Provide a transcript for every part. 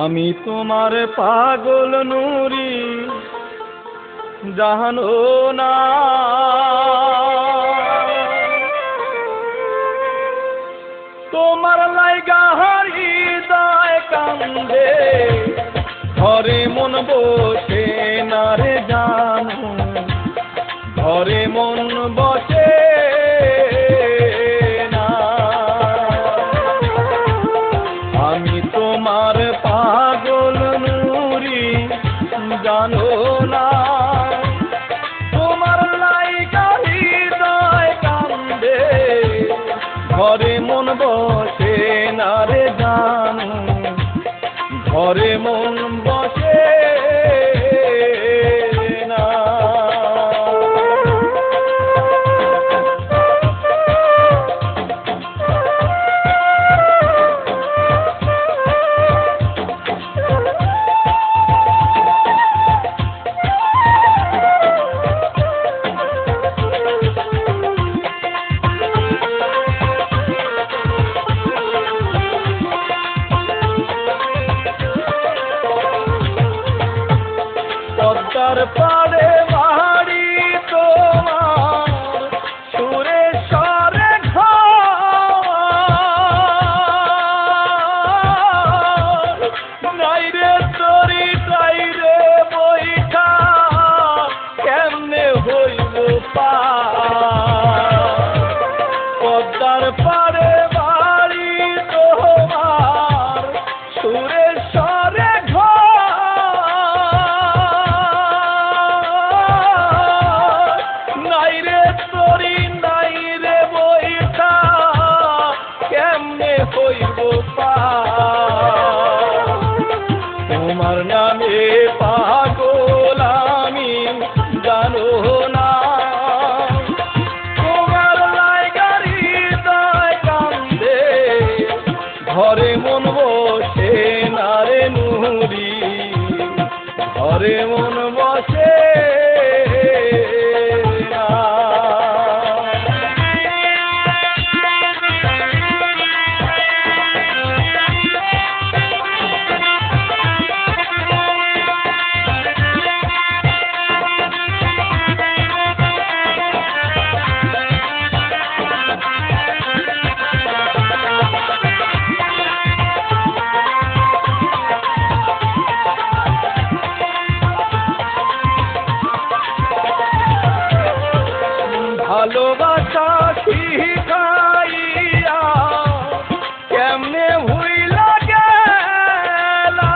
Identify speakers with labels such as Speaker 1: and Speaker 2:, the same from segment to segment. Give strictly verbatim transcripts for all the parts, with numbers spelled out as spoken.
Speaker 1: আমি তোমার পাগল নুরি জানো না, তোমার লাইগা হৃদয় কান্দে, ঘরে মন বসে না রে জানো, ঘরে মন বসে না। আমি তোমার পাগল নুরি জানো না, তোমার লাইগা হৃদয় কান্দে, ঘরে মন বসে না রে জানো, ঘরে মন বসে না। পদ্মার পাড়ে বাড়ি তোমার, সুরে সরে ঘর, নাই রে তরি তাই রে বইটা, কেমনে হইব পার। পদ্মার পাড়ে বাড়ি তোমার, সুরে সরে তোমার নামে পাগল আমি জানো না, তোমার লাইগা হৃদয় কান্দে, ঘরে মন বসে না রে নুরি, ঘরে মন বসে না। ভালোবাসা শিখাইয়া কেমনে ভুইলা গেলা,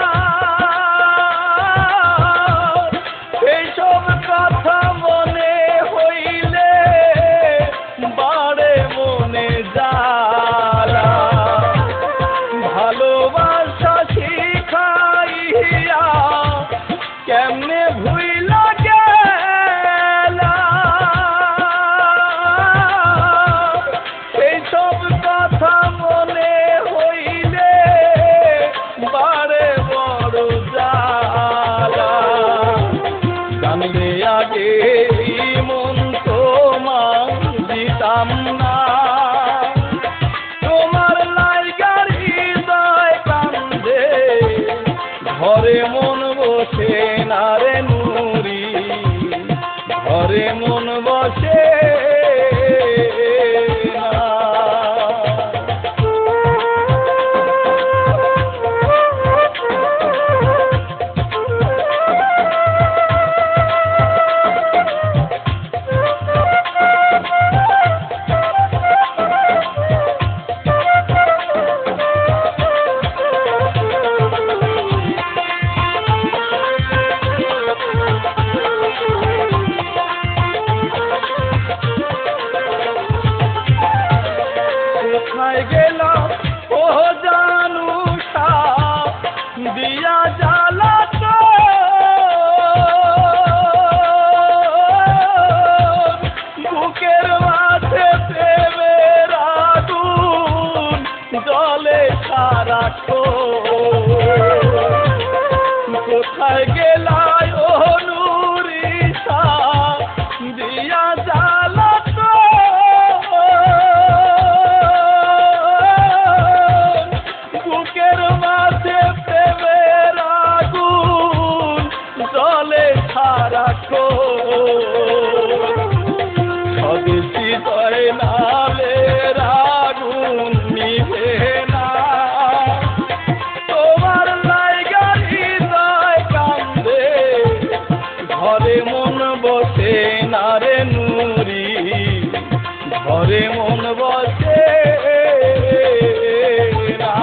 Speaker 1: এইসব কথা মনে হইলে বাড়ে মনে জ্বালা। ভালোবাসা শিখাইয়া কেমনে ভুইলা আগে মন তোমার দিতাম না, তোমার লাইগা হৃদয় কান্দে, ঘরে মন বসে না রে নুরি, ঘরে মন বসে না। কোথায় গেলা ও জানু দিয়া জ্বালা, তো বুকের মাঝে প্রেমের আগুন জলে সারাক্ষণ। কোথায় গেলা ও নুরিশা দিয়া জ্বালা, তো বুকের মাঝে প্রেম নালে আগুন নিভে না তোমার লাইগা হৃদয় কান্দে ঘরে মন বসে না রে নুরি ঘরে মন বসে না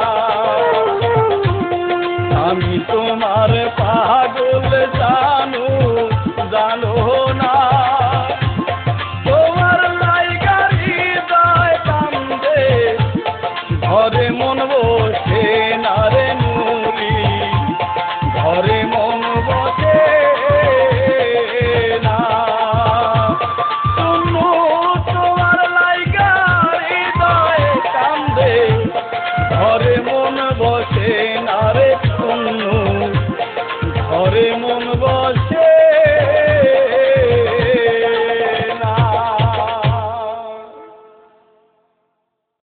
Speaker 1: আমি তোমার পাগল জানো জানো না তোমার লাইগা হৃদয় কান্দে ঘরে মন বসে না রে নুরি ঘরে মন বসে না শুনো তোমার লাইগা হৃদয় কান্দে ঘরে মন বসে না রে শুনো ঘরে মন বসে